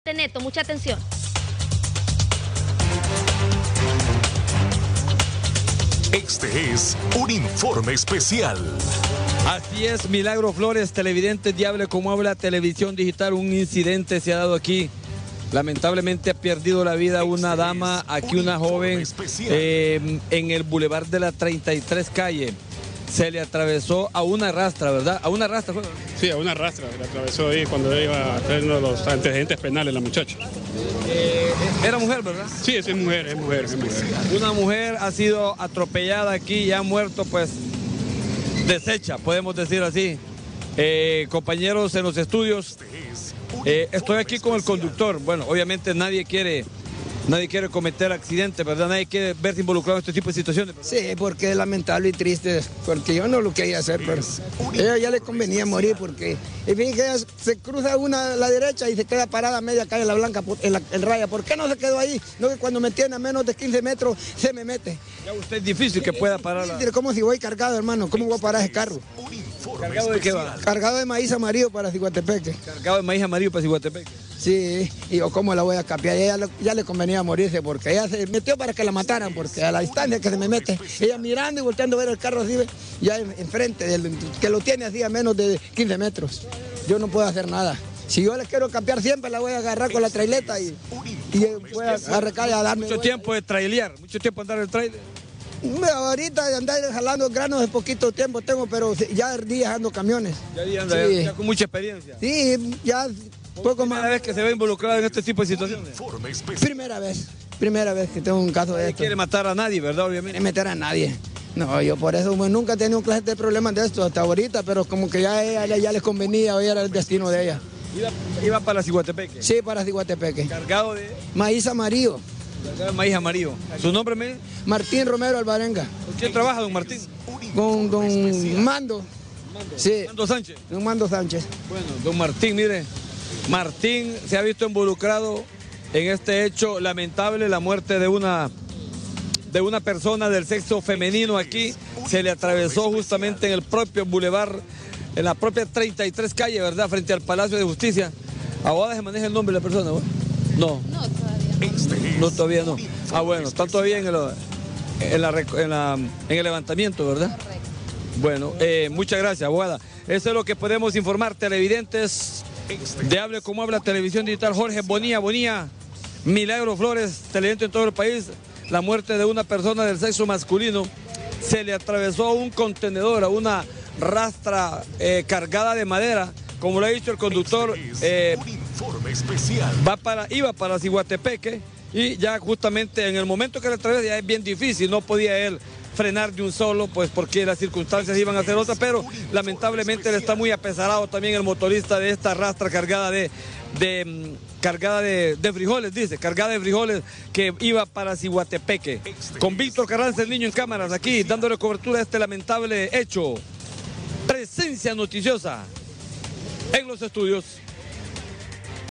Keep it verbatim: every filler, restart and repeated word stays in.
Neto, mucha atención. Este es un informe especial. Así es, Milagro Flores, televidente de Hable Como Habla Televisión Digital. Un incidente se ha dado aquí. Lamentablemente ha perdido la vida una dama, aquí una joven, eh, en el Boulevard de la treinta y tres calle. Se le atravesó a una rastra, ¿verdad? A una rastra fue. Sí, a una rastra, le atravesó ahí cuando iba a hacer uno de los antecedentes penales la muchacha. Eh, era mujer, ¿verdad? Sí, es mujer, es mujer, es mujer. Una mujer ha sido atropellada aquí y ha muerto, pues, deshecha, podemos decir así. Eh, compañeros en los estudios, eh, estoy aquí con el conductor. Bueno, obviamente nadie quiere... Nadie quiere cometer accidentes, ¿verdad? Nadie quiere verse involucrado en este tipo de situaciones, ¿verdad? Sí, porque es lamentable y triste, porque yo no lo quería hacer, pero a ella ya le convenía morir, porque en fin, que ella se cruza una a la derecha y se queda parada a media calle La Blanca en, la, en raya. ¿Por qué no se quedó ahí? No, que cuando me tiene a menos de quince metros se me mete. Ya usted es difícil que pueda parar. La... ¿Cómo si voy cargado, hermano? ¿Cómo voy a parar ese carro? ¿Cargado de qué va? Cargado de maíz amarillo para Ciguatepeque. Cargado de maíz amarillo para Ciguatepeque. Sí, y yo cómo la voy a capiar, ella le, ya le convenía morirse porque ella se metió para que la mataran, porque a la distancia que se me mete, ella mirando y volteando a ver el carro así, ya enfrente, del, que lo tiene así a menos de quince metros. Yo no puedo hacer nada. Si yo le quiero capiar siempre la voy a agarrar con la traileta y, y voy a arrancar y a darme. Mucho tiempo de trailear, mucho tiempo andar en el trailer. Ahorita de andar jalando granos de poquito tiempo tengo, pero ya días ando camiones. Ya, ya anda, sí. ya con mucha experiencia. Sí, ya... Poco más. ¿Primera vez que se ve involucrado en este tipo de situaciones? Primera vez, primera vez que tengo un caso de esto. No quiere matar a nadie, ¿verdad? Obviamente. No quiere meter a nadie. No, yo por eso pues, nunca he tenido un clase de problemas de esto hasta ahorita, pero como que ya a ella ya les convenía, hoy era el destino de ella. ¿Iba, iba para Ciguatepeque? Sí, para Ciguatepeque. ¿Cargado de? Maíz amarillo. Cargado de maíz amarillo. ¿Su nombre me? Martín Romero Alvarenga. ¿Con quién trabaja, don Martín? Con don Mando. Mando. Sí. Mando Sánchez. Don Mando Sánchez. Bueno, don Martín, mire. Martín se ha visto involucrado en este hecho lamentable, la muerte de una, de una persona del sexo femenino aquí. Se le atravesó justamente en el propio bulevar, en la propia treinta y tres calle, ¿verdad? Frente al Palacio de Justicia. ¿Abogada se maneja el nombre de la persona? ¿No? No, todavía no. No, todavía no. Ah, bueno, está todavía en el, en la, en la, en el levantamiento, ¿verdad? Correcto. Bueno, eh, muchas gracias, abogada. Eso es lo que podemos informar, televidentes de Hable Como Habla Televisión Digital. Jorge Bonilla, Bonilla, Milagro Flores, televidente en todo el país. La muerte de una persona del sexo masculino. Se le atravesó a un contenedor, a una rastra eh, cargada de madera. Como lo ha dicho el conductor, eh, va para, iba para Ciguatepeque y ya justamente en el momento que le atravesó ya es bien difícil, no podía él frenar de un solo, pues porque las circunstancias iban a ser otras, pero lamentablemente le está muy apesarado también el motorista de esta rastra cargada de, de cargada de, de frijoles, dice, cargada de frijoles que iba para Ciguatepeque. Con Víctor Carranza, el niño en cámaras, aquí dándole cobertura a este lamentable hecho. Presencia noticiosa en los estudios.